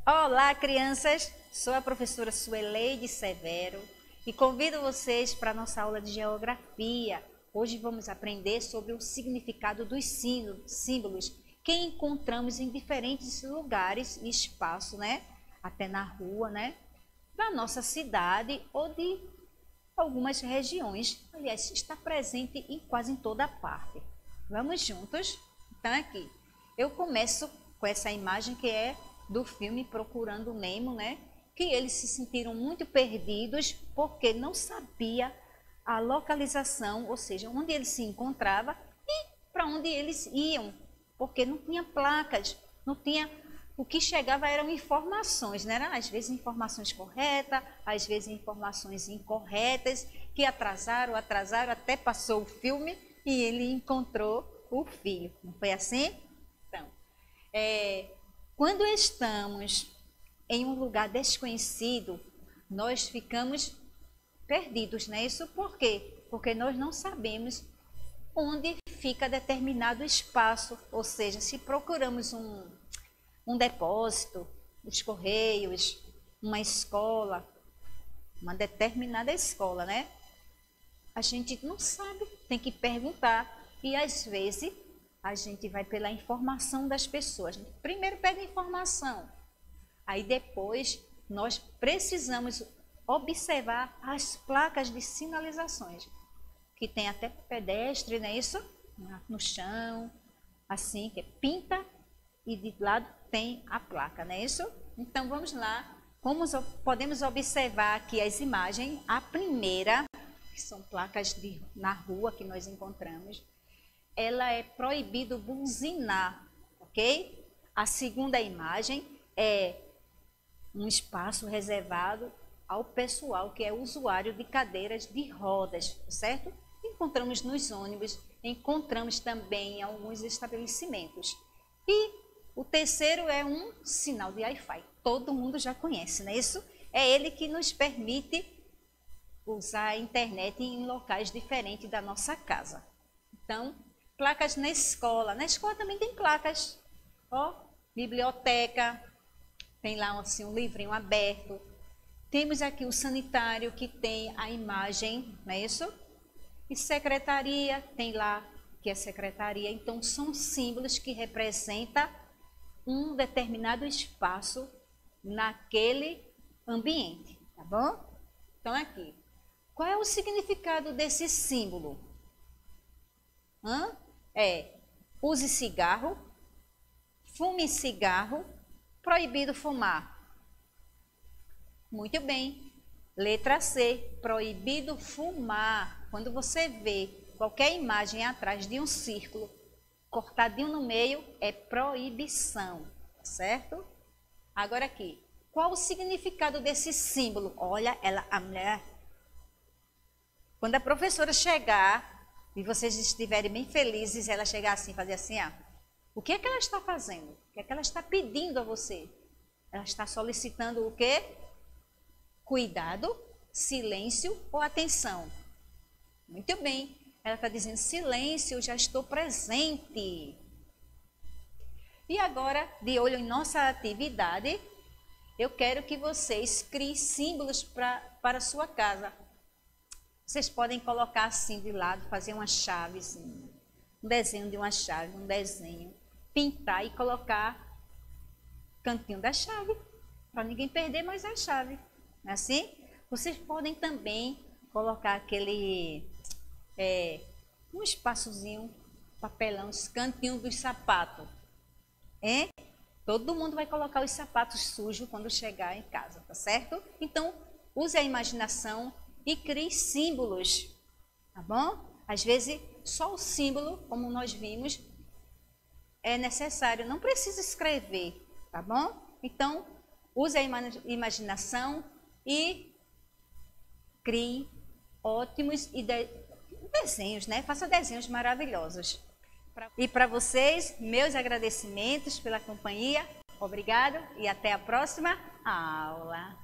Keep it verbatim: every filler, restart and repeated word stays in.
Olá, crianças! Sou a professora Sueleide Severo e convido vocês para a nossa aula de Geografia. Hoje vamos aprender sobre o significado dos símbolos que encontramos em diferentes lugares e espaços, né? Até na rua, né? Da nossa cidade ou de algumas regiões. Aliás, está presente em quase em toda parte. Vamos juntos? Então, aqui, eu começo com essa imagem que é do filme Procurando Nemo, né? Que eles se sentiram muito perdidos porque não sabia a localização, ou seja, onde ele se encontrava e para onde eles iam, porque não tinha placas, não tinha, o que chegava eram informações, né? Às vezes informações corretas, às vezes informações incorretas, que atrasaram, atrasaram, até passou o filme e ele encontrou o filho. Não foi assim? Então, é, quando estamos em um lugar desconhecido, nós ficamos perdidos, não é isso? Por quê? Porque nós não sabemos onde fica determinado espaço, ou seja, se procuramos um, um depósito, os correios, uma escola, uma determinada escola, né? A gente não sabe, tem que perguntar e às vezes a gente vai pela informação das pessoas. Primeiro pega informação, aí depois nós precisamos observar as placas de sinalizações, que tem até pedestre, não é isso? No chão, assim, que pinta e de lado tem a placa, não é isso? Então vamos lá, como podemos observar aqui as imagens, a primeira, que são placas de, na rua que nós encontramos, ela é proibido buzinar, ok? A segunda imagem é um espaço reservado ao pessoal que é usuário de cadeiras de rodas, certo? Encontramos nos ônibus, encontramos também em alguns estabelecimentos. E o terceiro é um sinal de Wi-Fi, todo mundo já conhece, não é isso? É ele que nos permite usar a internet em locais diferentes da nossa casa. Então, placas na escola. Na escola também tem placas. Ó, biblioteca, tem lá assim, um livrinho aberto. Temos aqui o sanitário que tem a imagem, não é isso? E secretaria, tem lá que é secretaria. Então, são símbolos que representam um determinado espaço naquele ambiente, tá bom? Então, aqui. Qual é o significado desse símbolo? Hã? É, use cigarro, fume cigarro, proibido fumar. Muito bem. Letra C, proibido fumar. Quando você vê qualquer imagem atrás de um círculo, cortadinho no meio, é proibição, certo? Agora aqui, qual o significado desse símbolo? Olha, ela, a mulher, quando a professora chegar e vocês estiverem bem felizes, ela chegar assim, fazer assim, ó, o que é que ela está fazendo? O que é que ela está pedindo a você? Ela está solicitando o quê? Cuidado, silêncio ou atenção? Muito bem, ela está dizendo silêncio, já estou presente. E agora, de olho em nossa atividade, eu quero que vocês criem símbolos pra, para a sua casa. Vocês podem colocar assim de lado, fazer uma chave, assim, um desenho de uma chave, um desenho, pintar e colocar cantinho da chave, para ninguém perder mais a chave. Não é assim? Vocês podem também colocar aquele, é, um espaçozinho, papelão, os cantinhos dos sapatos. Hein? Todo mundo vai colocar os sapatos sujos quando chegar em casa, tá certo? Então, use a imaginação e crie símbolos, tá bom? Às vezes, só o símbolo, como nós vimos, é necessário, não precisa escrever, tá bom? Então, use a imaginação e crie ótimos desenhos, né? Faça desenhos maravilhosos. E para vocês, meus agradecimentos pela companhia. Obrigado e até a próxima aula.